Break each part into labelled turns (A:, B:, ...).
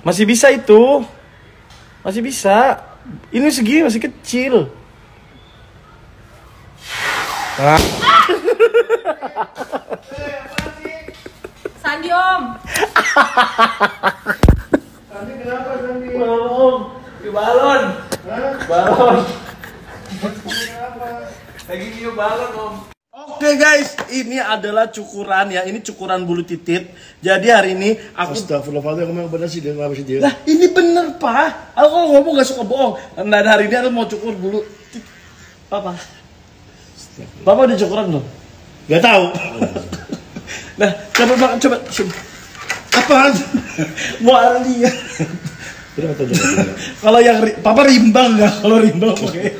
A: Masih bisa itu. Masih bisa. Ini segini masih kecil. Ah.
B: Sandi Om.
C: Sandi kenapa Sandi?
A: Om, di balon.
C: Hah?
A: Balon.
C: Kenapa?
A: Lagi nyium balon, Om. Oke guys, ini adalah cukuran ya. Ini cukuran bulu titit. Jadi hari ini aku
C: Astagfirullahaladzim, ngomong bener sih dia, ngapa sih dia?
A: lah ini bener Pak. Aku kalau ngomong gak suka bohong. Nah hari ini aku mau cukur bulu titit. Papa. Papa udah cukuran belum?
C: Gak tahu.
A: Nah, coba sini.
C: Apaan?
A: Mau lihat. Kalau yang Papa rimbang nggak? Kalau rimbang pakai.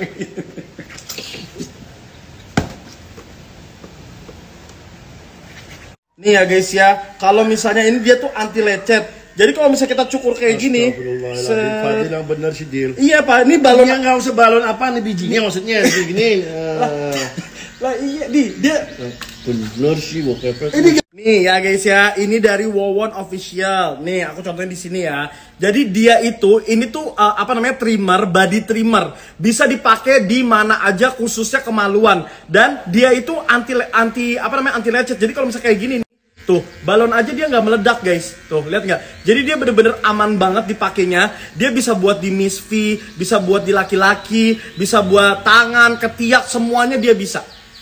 A: Nih ya guys ya, kalau misalnya ini dia tuh anti lecet. Jadi kalau misalnya kita cukur kayak gini,
C: Fadil yang bener sih Dil.
A: iya Pak, ini balon.
C: Iya nggak usah balon apa nih bijinya maksudnya gini.
A: Lah iya dia
C: Bener sih bokep.
A: ini nih ya guys ya, ini dari Wowon Official. Nih aku contohin di sini ya. Jadi dia itu ini tuh apa namanya trimmer, body trimmer. Bisa dipakai di mana aja khususnya kemaluan. Dan dia itu anti apa namanya anti lecet. Jadi kalau misalnya kayak gini nih, tuh balon aja dia nggak meledak guys. Tuh lihat nggak? Jadi dia bener-bener aman banget dipakainya. Dia bisa buat di Miss V, bisa buat di laki-laki, bisa buat tangan, ketiak, semuanya dia bisa.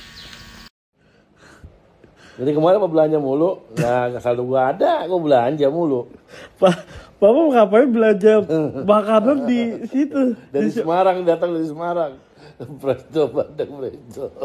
D: Jadi kemarin mau belanja mulu, nggak saldo gua ada, gua belanja mulu.
A: Papa ngapain belanja makanan di situ?
D: Dari Semarang, datang dari Semarang. Presto, Bandeng Presto.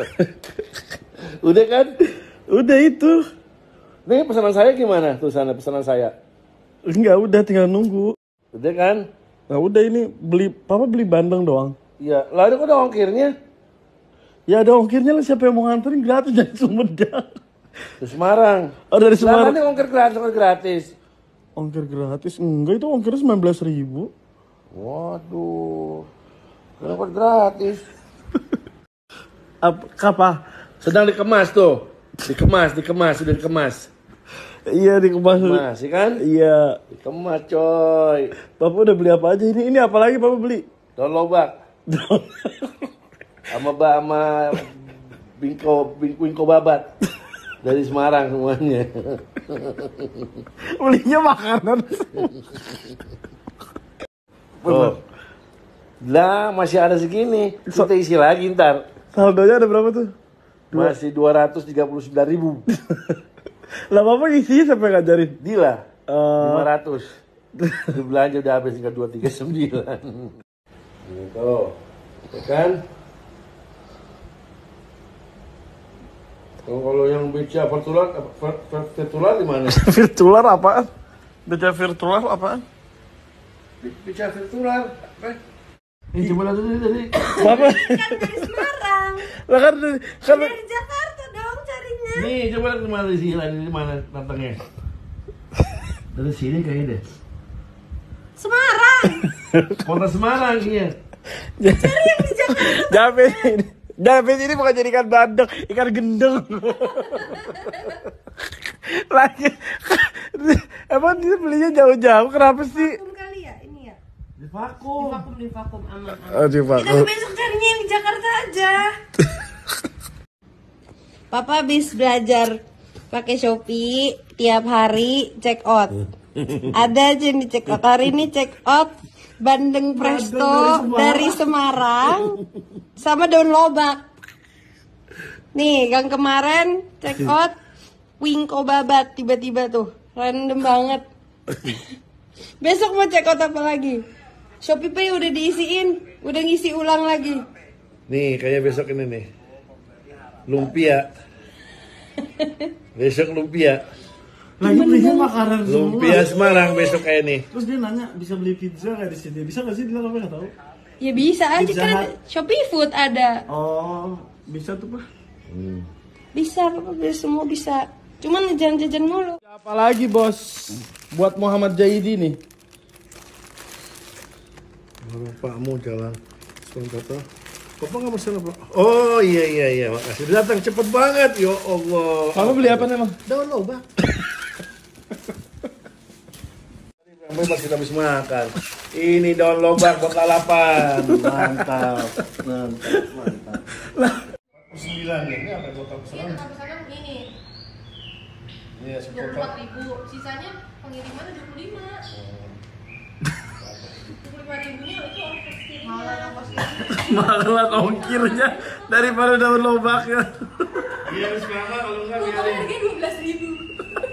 D: Udah kan?
A: Udah itu.
D: Nih pesanan saya gimana? Tuh sana pesanan saya.
A: Enggak, udah tinggal nunggu.
D: Udah kan?
A: Nah udah ini Papa beli bandeng doang.
D: Iya, lalu kok ada ongkirnya?
A: Ya ada ongkirnya lah, siapa yang mau nganterin gratis dari Sumedang.
D: Dari Semarang.
A: Oh dari Semarang.
D: Lah, ongkir gratis.
A: Ongkir gratis? Enggak, itu ongkirnya 19.000.
D: Waduh. Kenapa gratis?
A: Apa?
D: Sedang dikemas tuh. Dikemas, sudah dikemas.
A: Iya dikemas.
D: Dikemas, ya kan?
A: Iya.
D: Dikemas, coy.
A: Papa udah beli apa aja ini? Ini apa lagi Papa beli?
D: Daun lobak. Sama bingko babat. Dari Semarang semuanya.
A: Belinya makanan.
D: Oh. Lah masih ada segini. Kita isi lagi ntar.
A: Saldonya ada berapa tuh?
D: Masih 239.000.
A: Lah Papa isinya sampai ngajarin.
D: Dila 500. Itu belanja udah habis tinggal 239. Gitu. Ya kan? Kalau yang baca virtual di mana?
A: Virtual apaan? Baca virtual apaan?
D: Baca virtual. Ini coba lihat dulu tadi.
A: Papa
B: Kan dari Semarang.
A: lah kan
B: Dari Jakarta dong carinya.
D: Nih coba lihat kemana di sini, di mana datangnya? Dari sini kayaknya deh.
B: Semarang.
D: Kota Semarang iya.
B: Cari yang di Jakarta.
A: David ini bukan jadi ikan bandeng, ikan gendeng. Lagi, emang dia belinya jauh-jauh, kenapa sih?
B: Vakum kali ya ini ya.
D: Di vakum.
B: Di vakum aman.
A: Oh, di
B: Kita besok carinya yang di Jakarta aja. Papa habis belajar pakai Shopee tiap hari check out. Ada aja yang di check out. Hari ini check out bandeng presto dari Semarang sama daun lobak. Nih, yang kemarin check out wingko babat tiba-tiba tuh. Random banget. Besok mau check out apa lagi? Shopee Pay udah diisiin, udah ngisi ulang lagi.
C: Nih kayak besok ini nih. Lumpia. Besok lumpia.
A: Lagi belinya makanan
C: Lumpia Semarang besok kayak nih.
A: Terus dia nanya bisa beli pizza nggak di sini? Bisa nggak sih? Dia nggak tahu.
B: Ya bisa aja
A: Pizza
B: kan
A: Hut.
B: Shopee Food ada.
A: Oh, bisa tuh Pak.
B: Bisa, Papa semua bisa. Cuman jajan-jajan mulu.
A: Apalagi bos buat Muhammad Jaidi nih.
C: Bapakmu jalan. Sebentar. Papa nggak pesen apa? Oh iya, makasih. Udah datang cepet banget, ya Allah.
A: Kamu beli apa nih, Bang?
C: Daun lobak. Pas kita habis makan. Ini daun lobak buat lalapan. Mantap. Mantap. 9 ya. Ini apa total pesanan?
B: Total pesanan ini
C: Iya,
B: 24.000. Sisanya pengiriman 25. 25.000-nya itu ongkos kirimnya.
A: Malah ongkirnya daripada daun lobaknya.
C: Iya, sekarang kalau enggak
B: Harganya 12.000.